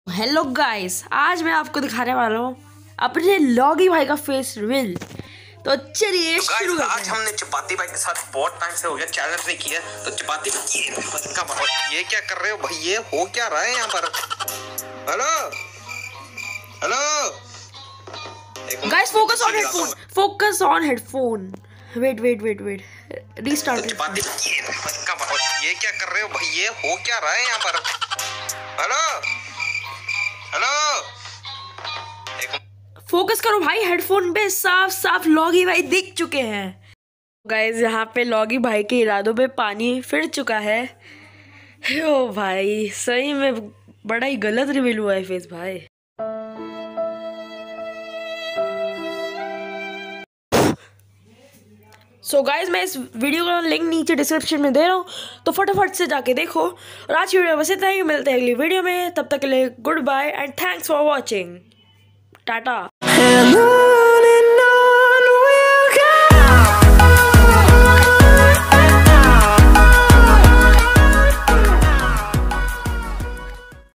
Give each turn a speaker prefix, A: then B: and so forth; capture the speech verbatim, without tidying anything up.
A: Hello guys, आज मैं आपको दिखाने वाला हूँ अपने लॉगी भाई का फेस रिवील। तो चलिए
B: तो
A: शुरू करते हैं।
B: आज हमने चपाती भाई के साथ बहुत टाइम से हो गया चैलेंज नहीं किया, तो चपाती ये क्या कर रहे हो भाई? ये हो क्या रहा है यहाँ पर? Hello hello
A: guys, focus on headphone, focus on headphone. Wait wait wait wait restart.
B: तो चपाती ये क्या कर रहे हो भाई? ये हो क्या रहा है यहाँ पर? हेलो हेलो
A: फोकस करो भाई हेडफोन पे। साफ साफ लॉगी भाई दिख चुके हैं। गाइस, यहाँ पे लॉगी भाई के इरादों पे पानी फिर चुका है। ओ भाई, सही में बड़ा ही गलत रिवील हुआ है फेस भाई। सो so गाइज, मैं इस वीडियो का लिंक नीचे डिस्क्रिप्शन में दे रहा हूँ, तो फटाफट से जाके देखो। और आज की वीडियो बस इतना ही। मिलते हैं अगली वीडियो में, तब तक के लिए good bye and thanks for watching. Tata.